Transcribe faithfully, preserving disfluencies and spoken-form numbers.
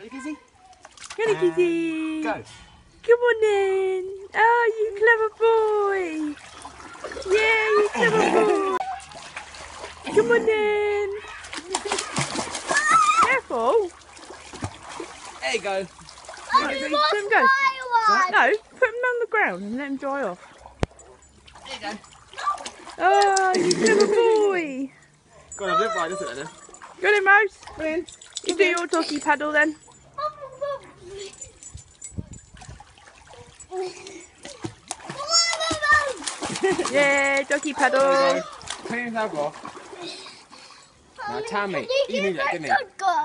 Ready, Gizzy? Ready, Gizzy. Go. Come on then. Oh, you clever boy. Yeah, you clever boy. Come on then. Careful. There you go. Right, let him go. No, put him on the ground and let him dry off. There you go. Oh, you clever boy. Go on, I'll do it right, isn't it then? Go then, Mouse. Come in. You do your doggy paddle then. Yeah, doggy paddle. There you go. Clean yourself off. Now, Tammy, you knew that, didn't you?